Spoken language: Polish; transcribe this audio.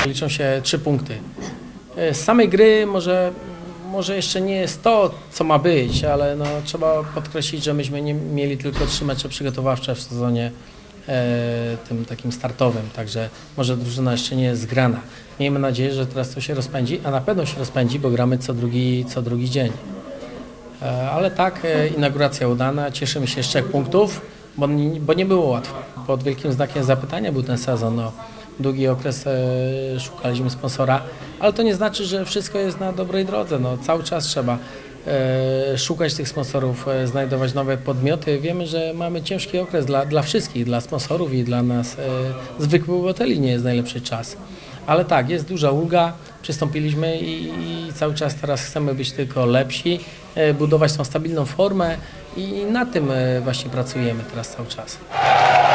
liczą się 3 punkty. Z samej gry może jeszcze nie jest to, co ma być, ale no, trzeba podkreślić, że myśmy nie mieli tylko 3 mecze przygotowawcze w sezonie tym takim startowym, także może drużyna jeszcze nie jest zgrana. Miejmy nadzieję, że teraz to się rozpędzi, a na pewno się rozpędzi, bo gramy co drugi dzień. Ale tak, inauguracja udana, cieszymy się z 3 punktów, bo nie było łatwo. Pod wielkim znakiem zapytania był ten sezon. No, długi okres szukaliśmy sponsora, ale to nie znaczy, że wszystko jest na dobrej drodze. No, cały czas trzeba szukać tych sponsorów, znajdować nowe podmioty. Wiemy, że mamy ciężki okres dla wszystkich, dla sponsorów i dla nas, zwykłych obywateli, nie jest najlepszy czas. Ale tak, jest duża ulga, przystąpiliśmy i cały czas teraz chcemy być tylko lepsi, budować tą stabilną formę i na tym właśnie pracujemy teraz cały czas.